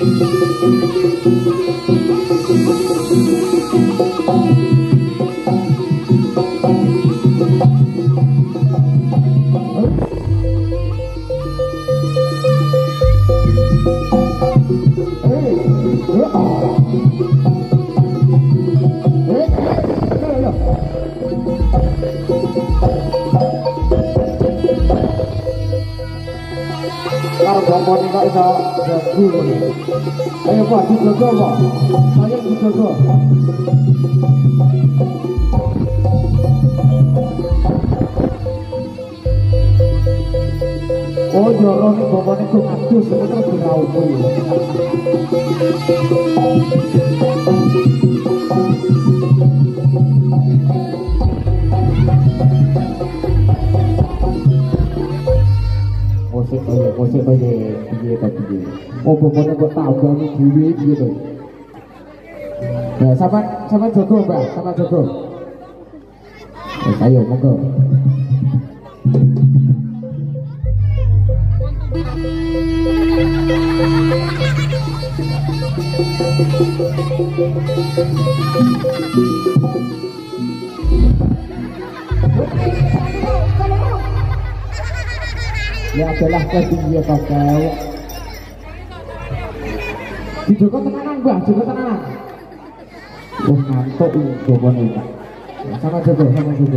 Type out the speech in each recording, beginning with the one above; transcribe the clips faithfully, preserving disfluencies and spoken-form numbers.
Kompon kok iso jago ngene. Ayo Pak dijaga Pak. Saya dijaga. Oh joro nek kompone kok adus terus diraut kuwi. Musik aja, musik aja, piye ta piye. Oh, pokoknya kok tabani dhewe piye to. Ya, sama sama jago, Mbak, sama jago. Eh, ayo monggo. Ya adalah ketinggian pakai di Joko tenanan Mbak, Joko tenanan. Wah ngantuk ini Joko nih Pak. Sama Joko, sama Joko.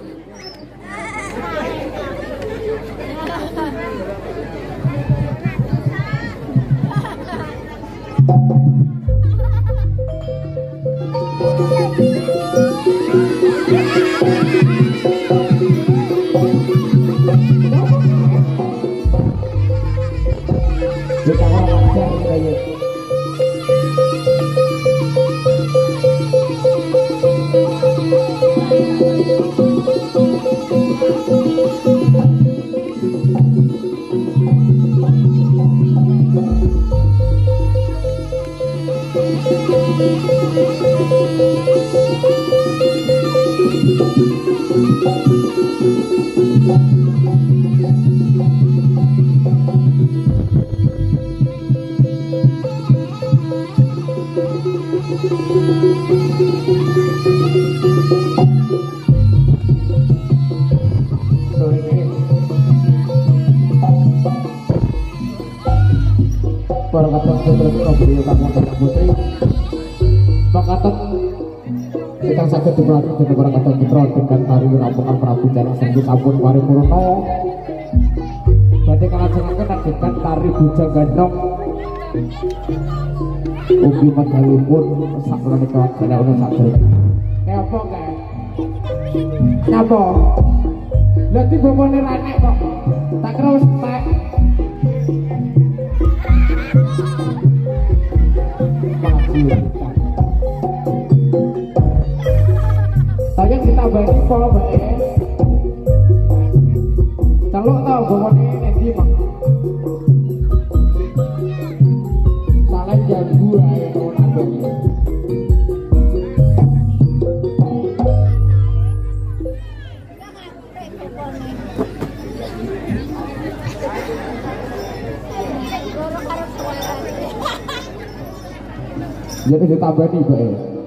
Kita orang ajar kayak para kata saudara kita beliau kang putri pakatan kita saged diperhati dengan para kata putra dengan tari rampungan Prabu Jana Senggi sampun paripurna badhe kalajengaken adegan tari bujang gandong ugi medalipun sapunika galauna sadherek kaya apa kae napa lha dibomone ranek kok tak kira wis tek sayang ditambahi pola bae celuk tau bawone endi Pak salah jago ae ora bae jadi ditambahi bae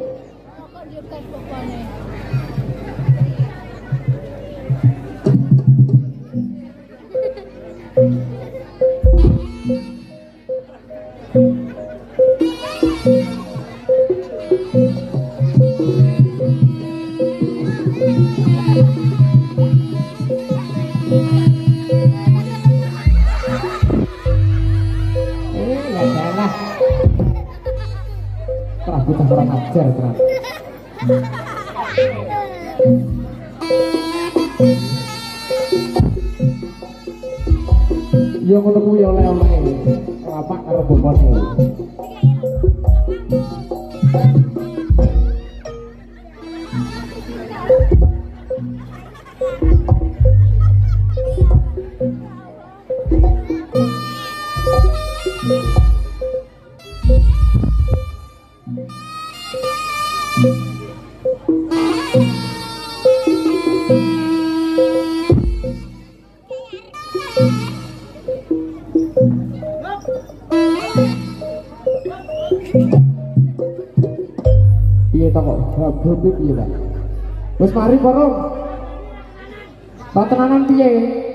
kita kurang ajar terang. Yo ngono kuwi oleh-oleh. Lapak karo bobone. Piye to kok habib piye ta? Wis mari Porong. Tak tenanan piye?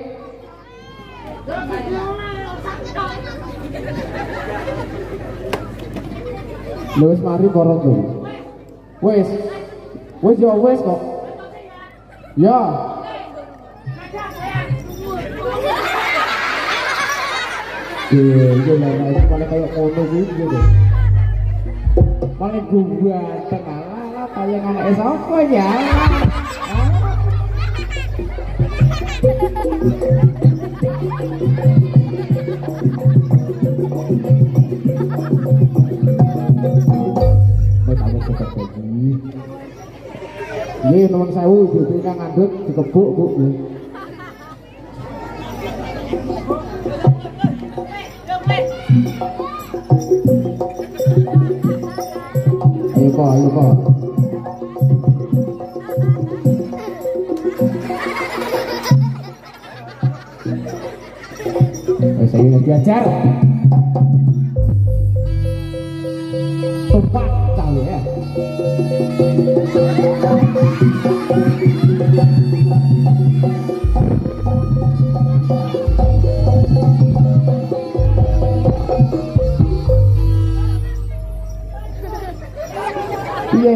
Lho wis mari Porong tuh. Wis. Wis yo wis kok. Ya. Iya, iya lah, itu malah kayak ngono gitu deh. Malah gua tengah lah, tayang anak siapa ya? Kamu cepat lagi. Iya teman saya, ibu kan ngandut dikebuk bu. Ayo kok, ayo kok. Ayo saya lagi ajar. Tumpak cawe ya. Iya.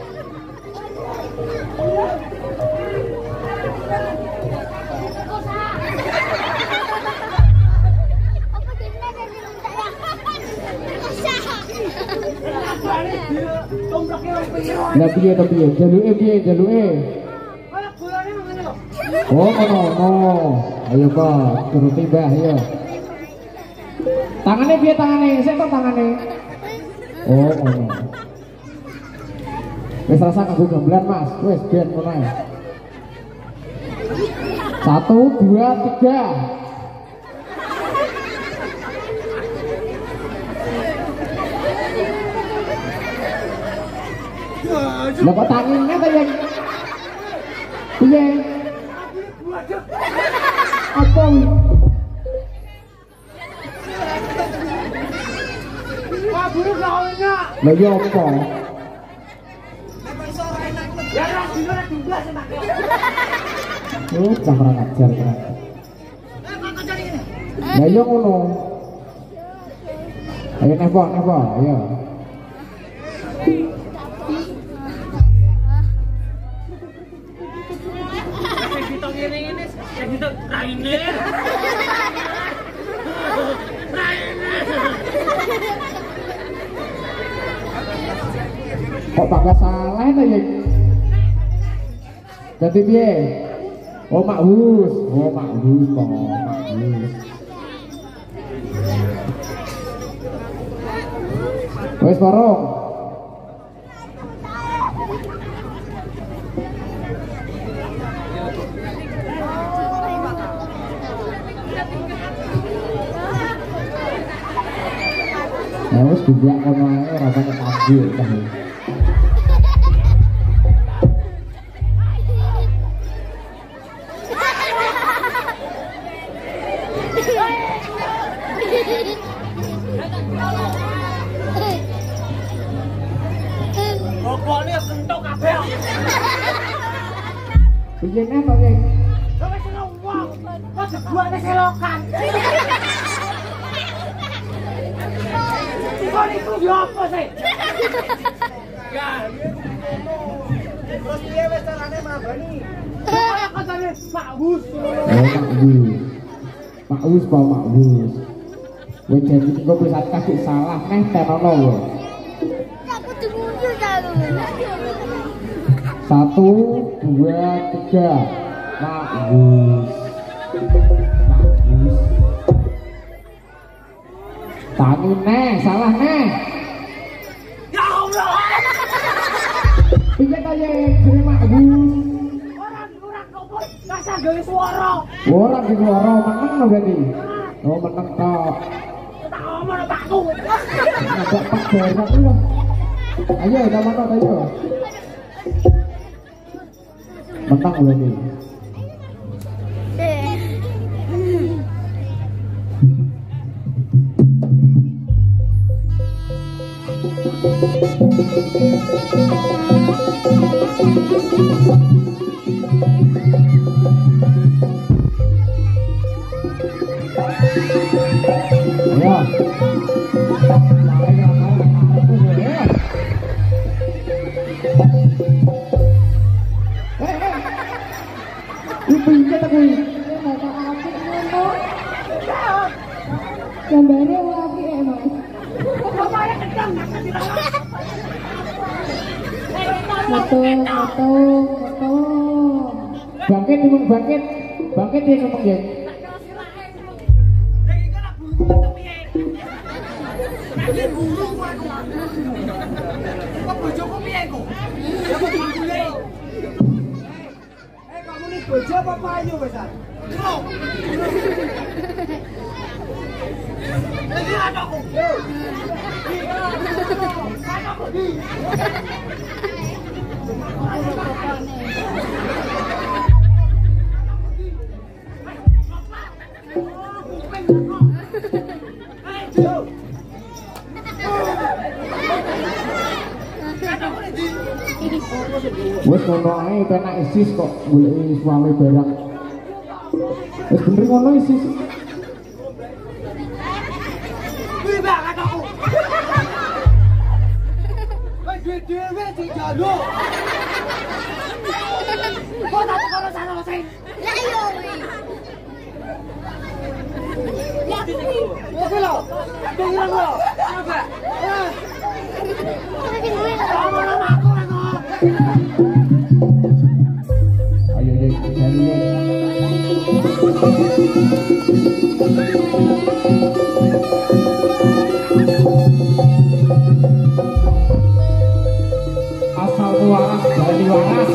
Lah piye to piye? Jaluke piye jaluke? Oh ngono ngono. Ayo Pak, turuti Mbah ya. Tangane piye tangane? Sik kok tangane. Oh ngono. Wis rasa kanggo gamelan Mas. Wis ben ngono ae. Satu, dua, tiga. Lah kok tanginnya kaya piye? Apa? Wah, buru lawannya. Lah yo apa? Ya ra dino ra dua sing pakai. Oh, camran ajar kan. Lah yo ngono. Ayo nepok nepok, ayo. Kok bakal salah ta ya? Dadi piye? Oh makhus, oh makhus kok, makhus. Wes Porong. Ya wis dibiak kono ae ora pakai tampil kan. Bokone sentuk kabeh. Piye nek to, Nggih? Wis seneng wong. Kok jebuane selokan. Kok iku yo apa sih? Ya. Terus piye wis carane mabani? Kaya katane Pak Hus. Oh, Pak Hus. Pak Hus Pak Hus. Wis janji kok wis kasih salah neh tenono lho. Aku dimundur kalau. Satu, dua, tiga. Pak Hus. Pak Hus. Tangi neh, salah neh. Ya Allah. Piye ta ye jenenge Pak Hus? Orang-orang kok rasa gawe swara. Ora di swara meneng lho berarti. Oh meneng tok. Tak omong Pakku. Ada Pak Jarak lho. Ayo sama tok ayo. Menang lho iki. Foto, foto, foto. Bangkit timun bangkit. Bangkit dia ngomong ya. Eh, kamu ini bojo apa payu, Besan? Lagi ada aku. Wes ngono ae penak isis kok goleki suami barang. Wes bener ngono isis. Kuwi banget aku. Wes dhewe dijalo. Kok tak kono sana sing. Lah yo kuwi. Lah kuwi. Oke lo. Dengeran lo. Apa? Ayo deh, cari deh. Asal waras dari waras.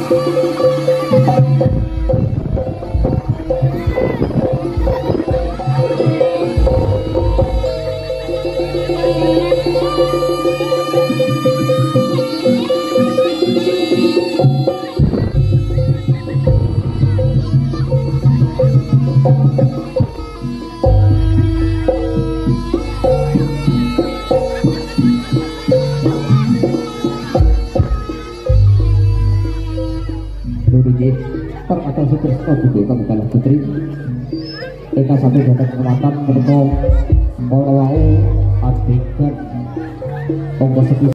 Per atau super strategi kamu kalah putri. Kita satu jaga kekuatan mereka. Kalau adegan